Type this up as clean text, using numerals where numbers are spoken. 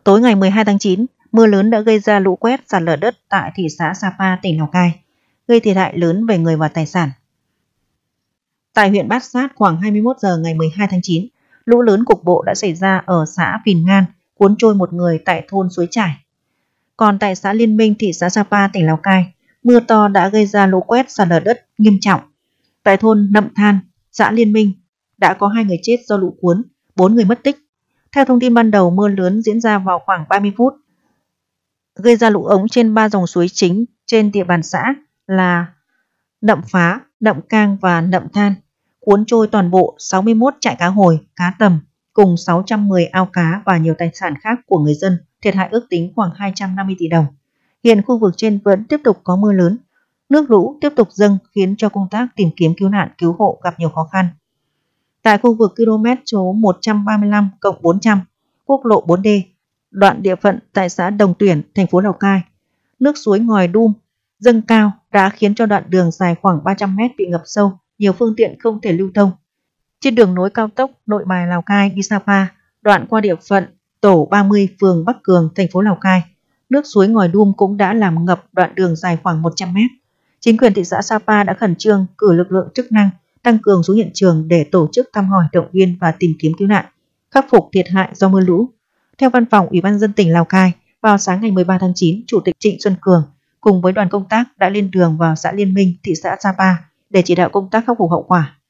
Tối ngày 12 tháng 9, mưa lớn đã gây ra lũ quét, sạt lở đất tại thị xã Sapa, tỉnh Lào Cai, gây thiệt hại lớn về người và tài sản. Tại huyện Bát Sát, khoảng 21 giờ ngày 12 tháng 9, lũ lớn cục bộ đã xảy ra ở xã Phìn Ngan, cuốn trôi một người tại thôn Suối Trải. Còn tại xã Liên Minh, thị xã Sapa, tỉnh Lào Cai, mưa to đã gây ra lũ quét, sạt lở đất nghiêm trọng. Tại thôn Nậm Than, xã Liên Minh, đã có 2 người chết do lũ cuốn, 4 người mất tích. Theo thông tin ban đầu, mưa lớn diễn ra vào khoảng 30 phút, gây ra lũ ống trên 3 dòng suối chính trên địa bàn xã là Nậm Phá, Nậm Cang và Nậm Than, cuốn trôi toàn bộ 61 trại cá hồi, cá tầm cùng 610 ao cá và nhiều tài sản khác của người dân, thiệt hại ước tính khoảng 250 tỷ đồng. Hiện khu vực trên vẫn tiếp tục có mưa lớn, nước lũ tiếp tục dâng khiến cho công tác tìm kiếm cứu nạn cứu hộ gặp nhiều khó khăn. Tại khu vực km số 135+400, quốc lộ 4D, đoạn địa phận tại xã Đồng Tuyển, thành phố Lào Cai, nước suối Ngòi Đum dâng cao đã khiến cho đoạn đường dài khoảng 300 m bị ngập sâu, nhiều phương tiện không thể lưu thông. Trên đường nối cao tốc Nội Bài Lào Cai đi Sapa, đoạn qua địa phận tổ 30 phường Bắc Cường, thành phố Lào Cai, nước suối Ngòi Đum cũng đã làm ngập đoạn đường dài khoảng 100 m. Chính quyền thị xã Sapa đã khẩn trương cử lực lượng chức năng tăng cường xuống hiện trường để tổ chức thăm hỏi, động viên và tìm kiếm cứu nạn, khắc phục thiệt hại do mưa lũ. Theo Văn phòng Ủy ban nhân dân tỉnh Lào Cai, vào sáng ngày 13 tháng 9, Chủ tịch Trịnh Xuân Cường cùng với đoàn công tác đã lên đường vào xã Liên Minh, thị xã Sapa để chỉ đạo công tác khắc phục hậu quả.